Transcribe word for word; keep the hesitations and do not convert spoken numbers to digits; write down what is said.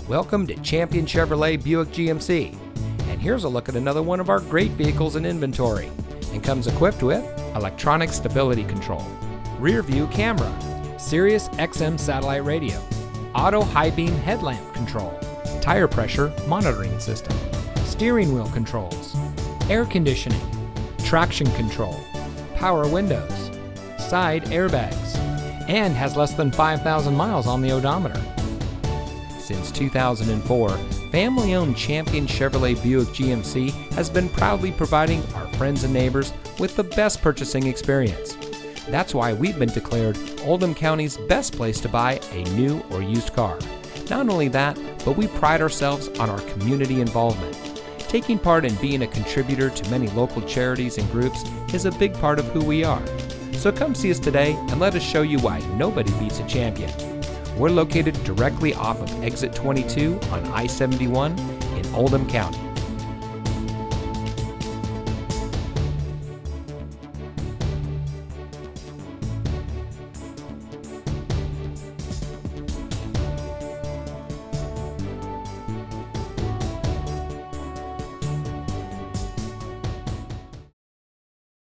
Welcome to Champion Chevrolet Buick G M C, and here's a look at another one of our great vehicles in inventory, and comes equipped with electronic stability control, rear view camera, Sirius X M satellite radio, auto high beam headlamp control, tire pressure monitoring system, steering wheel controls, air conditioning, traction control, power windows, side airbags, and has less than five thousand miles on the odometer. Since two thousand four, family-owned Champion Chevrolet Buick G M C has been proudly providing our friends and neighbors with the best purchasing experience. That's why we've been declared Oldham County's best place to buy a new or used car. Not only that, but we pride ourselves on our community involvement. Taking part in being a contributor to many local charities and groups is a big part of who we are. So come see us today and let us show you why nobody beats a champion. We're located directly off of Exit twenty-two on I seventy-one in Oldham County.